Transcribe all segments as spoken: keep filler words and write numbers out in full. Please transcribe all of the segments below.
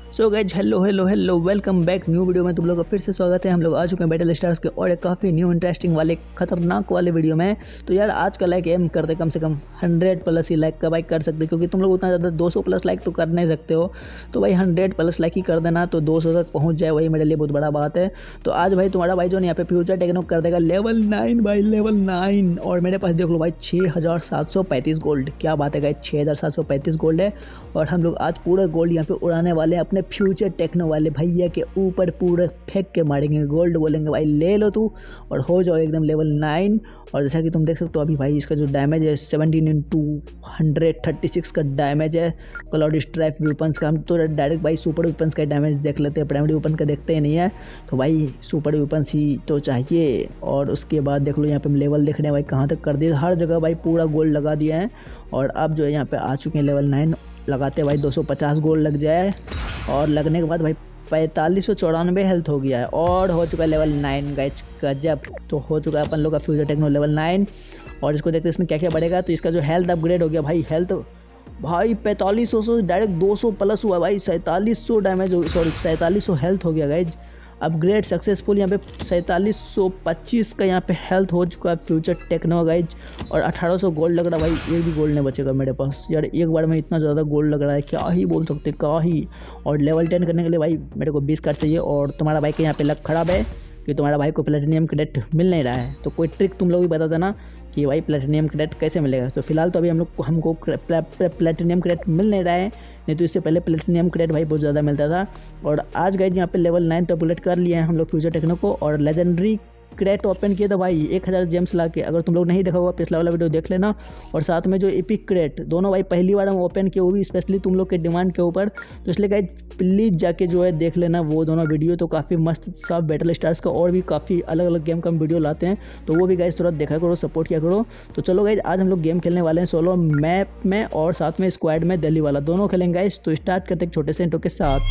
सो guys hello hello hello welcome back new video में तुम लोग का फिर से स्वागत है। हम लोग आ चुके हैं बैटल स्टार्स के और एक काफ़ी न्यू इंटरेस्टिंग वाले खतरनाक वाले वीडियो में। तो यार आज का लाइक एम करते कम से कम हंड्रेड प्लस ही लाइक का भाई कर सकते, क्योंकि तुम लोग उतना ज़्यादा दो सौ प्लस लाइक तो कर नहीं सकते हो। तो भाई हंड्रेड प्लस लाइक ही कर देना, तो दो सौ तक पहुँच जाए वही मेरे लिए बहुत बड़ा बात है। तो आज भाई तुम्हारा भाई जो यहाँ पे फ्यूचर टेक्नो कर देगा लेवल नाइन भाई, लेवल नाइन। और मेरे पास देख लो भाई छः हज़ार सात सौ पैंतीस गोल्ड। क्या बात है गाइस, छः हज़ार सात सौ पैंतीस गोल्ड है। और हम लोग आज पूरा गोल्ड यहाँ पे उड़ाने वाले हैं अपने फ्यूचर टेक्नो वाले भैया के ऊपर, पूरे फेंक के मारेंगे गोल्ड। बोलेंगे भाई ले लो तू और हो जाओ एकदम लेवल नाइन। और जैसा कि तुम देख सकते हो अभी भाई इसका जो डैमेज है seventeen into hundred thirty six का डैमेज है क्लाउड स्ट्राइक वेपन्स का। हम तो डायरेक्ट भाई सुपर वेपन्स का डैमेज देख लेते हैं, प्राइमरी वेपन का देखते ही नहीं है। तो भाई सुपर वेपन्स ही तो चाहिए। और उसके बाद देख लो यहाँ पे हम लेवल देखने भाई कहाँ तक कर दिए, हर जगह भाई पूरा गोल्ड लगा दिया है। और अब जो है यहाँ पे आ चुके हैं लेवल नाइन। लगाते भाई दो सौ पचास गोल्ड लग जाए और लगने के बाद भाई पैंतालीस सौ चौरानवे हेल्थ हो गया है और हो चुका है लेवल नाइन गाइस। गजब, तो हो चुका है अपन लोग का फ्यूचर टेक्नो लेवल नाइन। और इसको देखते हैं इसमें क्या क्या बढ़ेगा। तो इसका जो हेल्थ अपग्रेड हो गया भाई, हेल्थ भाई पैंतालीस सौ से डायरेक्ट दो सौ प्लस हुआ भाई, सैंतालीस सौ डैमेज सॉरी सैंतालीस सौ हेल्थ हो गया गाइज। Upgrade successful. यहाँ पे सैंतालीस सौ पच्चीस का यहाँ पे हेल्थ हो चुका है फ्यूचर टेक्नो गाइज। और अठारह सौ गोल्ड लग रहा है भाई, एक भी गोल्ड नहीं बचेगा मेरे पास यार। एक बार में इतना ज़्यादा गोल्ड लग रहा है, क्या ही बोल सकते क्या ही। और लेवल टेन करने के लिए भाई मेरे को बीस कार्ड चाहिए। और तुम्हारा भाई के यहाँ पे लक खराब है कि तुम्हारा भाई को प्लेटिनियम क्रेडिट मिल नहीं रहा है। तो कोई ट्रिक तुम लोग भी बता देना कि भाई प्लेटिनियम क्रेडिट कैसे मिलेगा। तो फिलहाल तो अभी हम लोग हमको प्लेटिनियम क्रेडिट मिल नहीं रहा है, नहीं तो इससे पहले प्लेटिनियम क्रेडिट भाई बहुत ज़्यादा मिलता था। और आज गाइज यहाँ पे लेवल नाइन तो अपग्रेड कर लिया है हम लोग फ्यूचर टेक्नो को। और लेजेंडरी क्रेट ओपन किया था भाई एक हज़ार जेम्स ला के। अगर तुम लोग नहीं देखा होगा पिछला वाला वीडियो देख लेना। और साथ में जो एपिक क्रेट दोनों भाई पहली बार हम ओपन किए, वो भी स्पेशली तुम लोग के डिमांड के ऊपर। तो इसलिए गाइज प्लीज़ जाके जो है देख लेना वो दोनों वीडियो। तो काफ़ी मस्त सब बैटल स्टार्स का और भी काफ़ी अलग अलग गेम का हम वीडियो लाते हैं, तो वो भी गाइज थोड़ा देखा करो, सपोर्ट किया करो। तो चलो गाइज आज हम लोग गेम खेलने वाले हैं सोलो मैप में और साथ में स्क्वाड में दिल्ली वाला, दोनों खेलेंगे गाइज। तो स्टार्ट करते हैं छोटे से इंट्रो के साथ।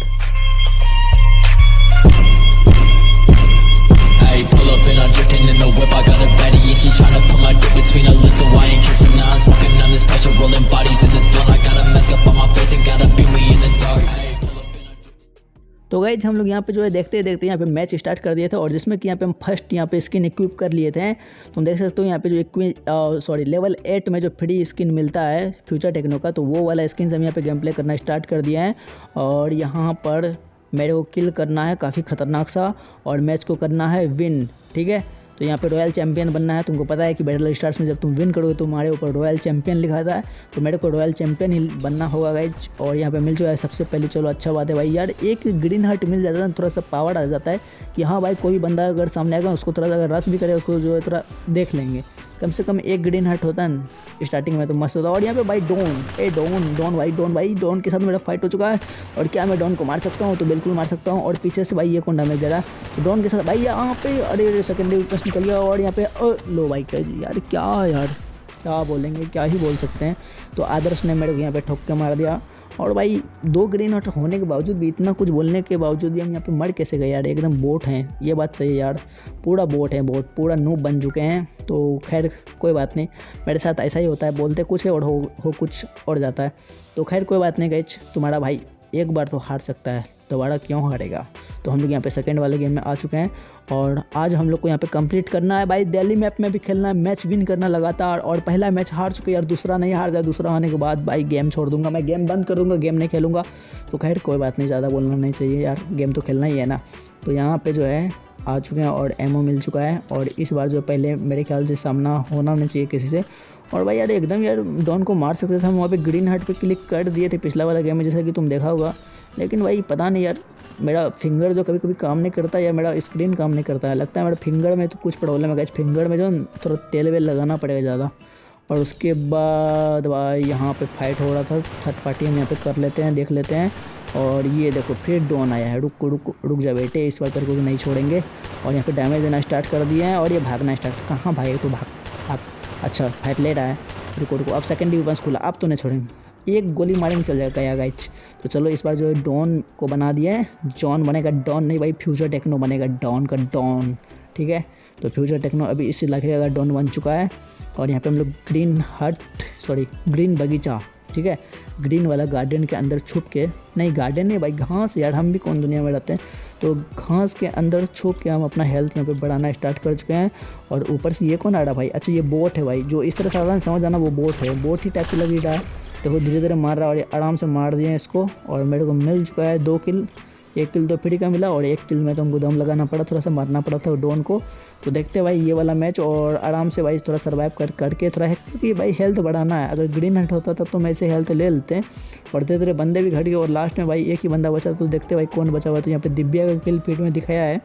Pull up and I'm drifting in the whip. I got a baddie and she's tryna put my dick between her lips, so I ain't kissing. Now I'm smoking on this pressure, rolling bodies in this blunt. I got a mask up on my face and gotta beat me in the dark. तो guys हम लोग यहाँ पे जो है देखते देखते यहाँ पे मैच स्टार्ट कर दिए थे। और जिसमें कि यहाँ पे हम फर्स्ट यहाँ पे स्किन इक्विप कर लिए थे। तुम देख सकते हो यहाँ पे जो इक्विप सॉरी लेवल एट में जो फ्री स्किन मिलता है फ्यूचर टेक्नो का, तो वो वाला स्किन से हम यहाँ पे गेम प्ले करना स्टार्ट कर दिया है। और यहाँ पर मेरे को किल करना है काफ़ी ख़तरनाक सा और मैच को करना है विन, ठीक है। तो यहाँ पे रॉयल चैंपियन बनना है। तुमको पता है कि बैटल स्टार्स में जब तुम विन करोगे तो तुम्हारे ऊपर रॉयल चैंपियन लिखा था है, तो मेरे को रॉयल चैंपियन ही बनना होगा गाइज। और यहाँ पे मिल चुका है सबसे पहले, चलो अच्छा बात है भाई यार। एक ग्रीन हार्ट मिल जाता है थोड़ा सा पावर आ जाता है कि हाँ भाई कोई बंदा अगर सामने आएगा उसको थोड़ा सा अगर रश भी करे उसको जो है थोड़ा देख लेंगे। कम से कम एक ग्रीन हार्ट होता है स्टार्टिंग में तो मस्त होता है। और यहाँ पे भाई डॉन, ए डॉन डॉन भाई डॉन भाई डॉन के साथ मेरा फाइट हो चुका है। और क्या मैं डॉन को मार सकता हूँ? तो बिल्कुल मार सकता हूँ। और पीछे से भाई ये कौन डैमेज दे रहा है? तो डॉन के साथ भाई यहाँ पे अरे सेकेंडरी वेपन निकल गया। और यहाँ पे लो भाई क्या यार, क्या यार क्या बोलेंगे, क्या ही बोल सकते हैं। तो आदर्श ने मेरे को यहाँ पे ठोक के मार दिया। और भाई दो ग्रीन हार्ट होने के बावजूद भी, इतना कुछ बोलने के बावजूद भी हम यहाँ पे मर कैसे गए यार? एकदम बोट हैं, ये बात सही है यार, पूरा बोट है, बोट पूरा नूब बन चुके हैं। तो खैर कोई बात नहीं, मेरे साथ ऐसा ही होता है, बोलते कुछ है और हो हो कुछ और जाता है। तो खैर कोई बात नहीं गाइज, तुम्हारा भाई एक बार तो हार सकता है, दोबारा क्यों हारेगा। तो हम लोग यहाँ पे सेकंड वाले गेम में आ चुके हैं। और आज हम लोग को यहाँ पे कंप्लीट करना है भाई, दिल्ली मैप में भी खेलना है, मैच विन करना लगातार। और पहला मैच हार चुके यार, दूसरा नहीं हार जाए, दूसरा होने के बाद भाई गेम छोड़ दूंगा, मैं गेम बंद कर दूंगा, गेम नहीं खेलूँगा। तो खैर कोई बात नहीं, ज़्यादा बोलना नहीं चाहिए यार, गेम तो खेलना ही है ना। तो यहाँ पर जो है आ चुके हैं और एमओ मिल चुका है। और इस बार जो पहले मेरे ख्याल से सामना होना नहीं चाहिए किसी से। और भाई यार एकदम यार डॉन को मार सकते थे हम, वहाँ पे ग्रीन हार्ट पे क्लिक कर दिए थे पिछला वाला गेम में, जैसा कि तुम देखा होगा। लेकिन भाई पता नहीं यार, मेरा फिंगर जो कभी कभी काम नहीं करता या मेरा स्क्रीन काम नहीं करता है, लगता है मेरा फिंगर में तो कुछ प्रॉब्लम है गाइस। फिंगर में जो थोड़ा तेल वेल लगाना पड़ेगा ज़्यादा। और उसके बाद भाई यहाँ पे फाइट हो रहा था, थर्ड पार्टी हम यहाँ पे कर लेते हैं, देख लेते हैं। और ये देखो फिर डॉन आया है, रुक रुक रुक जा बेटे, इस बार तेरे को भी नहीं छोड़ेंगे। और यहाँ पे डैमेज देना स्टार्ट कर दिए हैं और ये भागना स्टार्ट, कहाँ भागे तो भाग भाग। अच्छा फाइट ले रहा है, रुको रुको, अब सेकेंडरी वेपन्स खुला, अब तो नहीं छोड़ेंगे, एक गोली मारेंगे चल जाएगा या गाइज। तो चलो इस बार जो है डॉन को बना दिया है, जॉन बनेगा डॉन नहीं भाई, फ्यूचर टेक्नो बनेगा डॉन का डॉन, ठीक है। तो फ्यूचर टेक्नो अभी इस इलाके का डॉन बन चुका है। और यहाँ पे हम लोग ग्रीन हट सॉरी ग्रीन बगीचा ठीक है। ग्रीन वाला गार्डन के अंदर छुप के, नहीं गार्डन नहीं भाई, घास यार, हम भी कौन दुनिया में रहते हैं, तो घास के अंदर छुप के हम अपना हेल्थ यहाँ पे बढ़ाना स्टार्ट कर चुके हैं। और ऊपर से ये कौन आ रहा भाई, अच्छा ये बोट है भाई, जो इस तरह से आ रहा है समझ आना वो बोट है, बोट ही टाइप से लग ही रहा है। देखो धीरे धीरे मार रहा है और ये आराम से मार दिए इसको, और मेरे को मिल चुका है दो किल, एक किल तो फ्री का मिला और एक किल में तो हमको दम लगाना पड़ा, थोड़ा सा मारना पड़ा था डोन को। तो देखते हैं भाई ये वाला मैच, और आराम से भाई थोड़ा सर्वाइव कर करके थोड़ा है, क्योंकि भाई हेल्थ बढ़ाना है। अगर ग्रीन हट होता तब तो मैं ऐसे हेल्थ ले लेते हैं, और धीरे धीरे बंदे भी घट गए और लास्ट में भाई एक ही बंदा बचा। तो देखते भाई कौन बचा हुआ। तो यहाँ पे दिव्या का किल फीड में दिखाया है,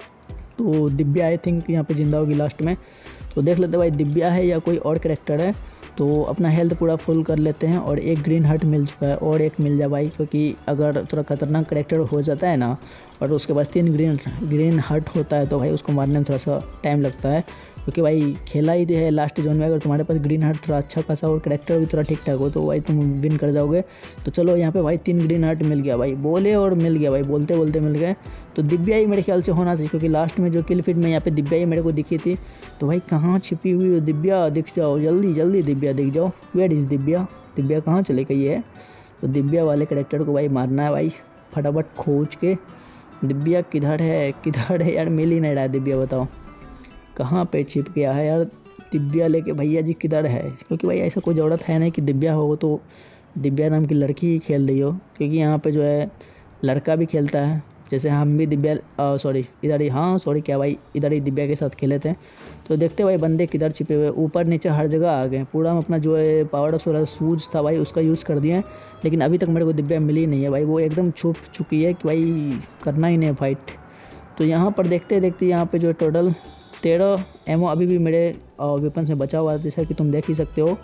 तो दिव्या आई थिंक यहाँ पे जिंदा होगी लास्ट में। तो देख लेते भाई दिव्या है या कोई और कैरेक्टर है। तो अपना हेल्थ पूरा फुल कर लेते हैं, और एक ग्रीन हर्ट मिल चुका है, और एक मिल जाए भाई, क्योंकि अगर थोड़ा खतरनाक कैरेक्टर हो जाता है ना और उसके पास तीन ग्रीन ग्रीन हर्ट होता है तो भाई उसको मारने में थोड़ा सा टाइम लगता है, क्योंकि भाई खेला ही है लास्ट जोन में। अगर तुम्हारे पास ग्रीन हार्ट थोड़ा अच्छा खासा और कैरेक्टर भी थोड़ा ठीक ठाक हो तो भाई तुम विन कर जाओगे। तो चलो यहाँ पे भाई तीन ग्रीन हार्ट मिल गया भाई, बोले और मिल गया भाई, बोलते बोलते मिल गए। तो दिव्या ही मेरे ख्याल से होना चाहिए, क्योंकि लास्ट में जो किल फीड में यहाँ पे दिव्या ही मेरे को दिखी थी। तो भाई कहाँ छिपी हुई हो दिव्या, दिख जाओ जल्दी जल्दी, दिव्या दिख जाओ, वेयर इज दिव्या, दिव्या कहाँ चले गई है। तो दिव्या वाले कैरेक्टर को भाई मारना है भाई फटाफट खोज के। दिव्या किधर है, किधर है यार, मिल ही नहीं रहा है दिव्या, बताओ कहाँ पे छिप गया है यार दिव्या लेके, भैया जी किधर है। क्योंकि भाई ऐसा कोई ज़रूरत है नहीं कि दिव्या हो तो दिव्या नाम की लड़की ही खेल रही हो, क्योंकि यहाँ पे जो है लड़का भी खेलता है, जैसे हम भी दिव्या सॉरी इधर ही, हाँ सॉरी क्या भाई, इधर ही दिव्या के साथ खेले थे। तो देखते भाई बंदे किधर छिपे हुए, ऊपर नीचे हर जगह आ गए। पूरा हम अपना जो है पावर ऑफ सोलर सूज था भाई उसका यूज़ कर दिए हैं, लेकिन अभी तक मेरे को दिव्या मिली नहीं है भाई, वो एकदम छुप चुकी है कि भाई करना ही नहीं फाइट। तो यहाँ पर देखते देखते यहाँ पर जो टोटल तेरह एमओ अभी भी मेरे वेपन्स में बचा हुआ है, जैसा कि तुम देख ही सकते हो।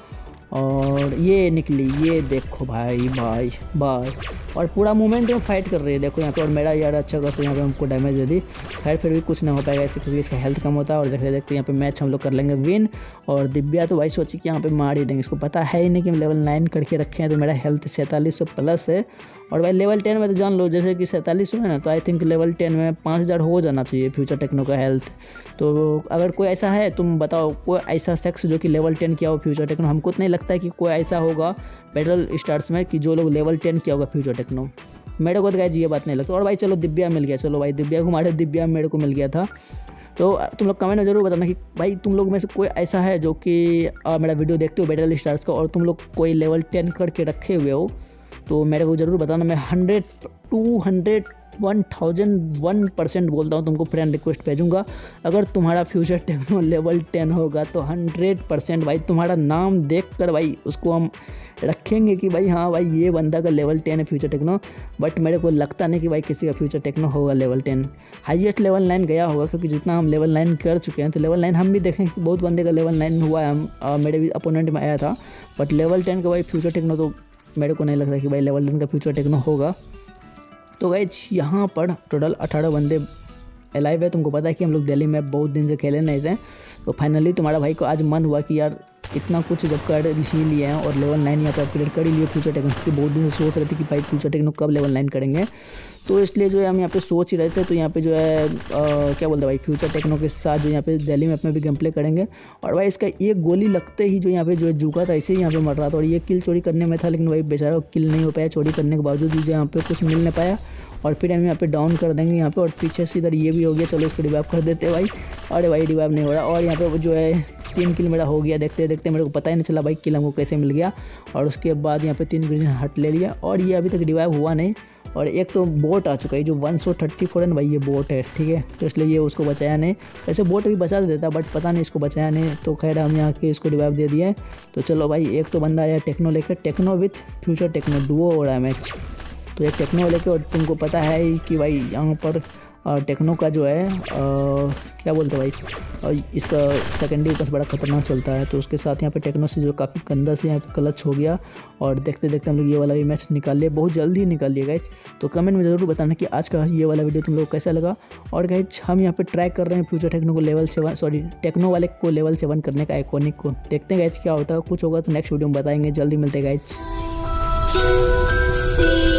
और ये निकली, ये देखो भाई भाई भाई, और पूरा मूवमेंट में फाइट कर रही है देखो यहाँ पे। और मेरा यार अच्छा खासा यहाँ पे हमको डैमेज दे दी, खैर फिर भी कुछ नहीं हो पाएगा ऐसे, क्योंकि इसका हेल्थ कम होता है। और देखते देखते यहाँ पे मैच हम लोग कर लेंगे विन। और दिव्या तो भाई सोची कि यहाँ पे मार ही देंगे, इसको पता है ही नहीं कि हम लेवल नाइन करके रखे हैं। तो मेरा हेल्थ सैंतालीस सौ प्लस है, और भाई लेवल टेन में तो जान लो जैसे कि सैंतालीस सौ है ना, तो आई थिंक लेवल टेन में पाँच हज़ार हो जाना चाहिए फ्यूचर टेक्नो का हेल्थ। तो अगर कोई ऐसा है तुम बताओ, कोई ऐसा शख्स जो कि लेवल टेन किया हो फ्यूचर टेक्नो, हमको तो नहीं लगता है कि कोई ऐसा होगा बैटल स्टार्स में कि जो लोग लेवल टेन किया होगा फ्यूचर टेक्नो, मेरे को तो गाइस ये बात नहीं लगता। और भाई चलो दिव्या मिल गया, चलो भाई दिव्या को मारे, दिव्या मेरे को मिल गया था। तो तुम लोग कमेंट में जरूर बताना कि भाई तुम लोग में से कोई ऐसा है जो कि मेरा वीडियो देखते हो बैटल स्टार्स का और तुम लोग कोई लेवल टेन करके रखे हुए हो, तो मेरे को ज़रूर बताना। मैं hundred two hundred one thousand one percent बोलता हूँ तुमको फ्रेंड रिक्वेस्ट भेजूंगा। अगर तुम्हारा फ्यूचर टेक्नो लेवल टेन होगा तो हंड्रेड परसेंट भाई तुम्हारा नाम देख कर भाई उसको हम रखेंगे कि भाई हाँ भाई ये बंदा का लेवल टेन है फ्यूचर टेक्नो। बट मेरे को लगता नहीं कि भाई किसी का फ्यूचर टेक्नो होगा level ten, highest level nine गया होगा, क्योंकि जितना हम लेवल नाइन कर चुके हैं तो लेवल नाइन हम भी देखें कि बहुत बंदे का लेवल नाइन हुआ है। हम आ, मेरे भी अपोनेंट में आया था, बट लेवल टेन का भाई फ्यूचर टेक्नो तो मेरे को नहीं लगता कि भाई लेवल टेन का फ्यूचर टेक्नो होगा। तो गाइज यहाँ पर टोटल अठारह बंदे अलाइव है। तुमको पता है कि हम लोग दिल्ली में बहुत दिन से खेले नहीं थे, तो फाइनली तुम्हारा भाई को आज मन हुआ कि यार इतना कुछ जब कर ही लिए हैं और लेवल नाइन यहाँ पे अपग्रेड कर ही लिए फ्यूचर टेक्नो, क्योंकि बहुत दिन से सोच रहे थे कि भाई फ्यूचर टेक्नो कब लेवल नाइन करेंगे। तो इसलिए जो है हम यहाँ पे सोच ही रहे थे। तो यहाँ पे जो है आ, क्या बोलते हैं भाई फ्यूचर टेक्नो के साथ जो यहाँ पे दिल्ली में अपने भी गेम प्ले करेंगे। और भाई इसका एक गोली लगते ही जो यहाँ पे जो है झुका था, ऐसे ही यहाँ पे मर रहा था। और ये किल चोरी करने में था, लेकिन भाई बेचारा किल नहीं हो पाया, चोरी करने के बावजूद भी जो यहाँ पे कुछ मिल नहीं पाया। और फिर हम यहाँ पे डाउन कर देंगे यहाँ पे, और पीछे से इधर ये भी हो गया। चलो इसको रिवाइव कर देते हैं भाई। अरे भाई रिवाइव नहीं हो रहा, और यहाँ पे जो है तीन किल मेरा हो गया। देखते देखते मेरे को पता ही नहीं चला भाई किल हमको कैसे मिल गया। और उसके बाद यहाँ पे तीन ग्रीन हट ले लिया, और ये अभी तक रिवाइव हुआ नहीं। और एक तो बोट आ चुका है जो वन सौ थर्टी फोर है भाई, ये बोट है ठीक है, तो इसलिए ये उसको बचाया नहीं। वैसे बोट भी बचा देता बट पता नहीं इसको बचाया नहीं, तो खैर हम यहाँ के इसको रिवाइव दे दिए। तो चलो भाई एक तो बंदा आया टेक्नो लेकर, Tecno with future Tecno duo हो रहा है मैच। तो एक टेक्नो लेके, और तुमको पता है कि भाई यहाँ पर टेक्नो का जो है आ, क्या बोलते हैं भाई, और इसका सेकेंडरी ऊपर बड़ा खतरनाक चलता है। तो उसके साथ यहाँ पे टेक्नो से जो काफ़ी गंदा से यहाँ पे क्लच हो गया। और देखते देखते हम लोग ये वाला भी मैच निकाल लिए, बहुत जल्दी निकाल लिए गाइज। तो कमेंट में ज़रूर बताना कि आज का ये वाला वीडियो तुम लोग कैसा लगा। और गाइज हम यहाँ पे ट्राई कर रहे हैं फ्यूचर टेक्नो को लेवल सेवन सॉरी टेक्नो वाले को लेवल सेवन करने का, आइकॉनिक को। देखते हैं गाइज क्या होता है, कुछ होगा तो नेक्स्ट वीडियो में बताएंगे। जल्दी मिलते हैं गाइज।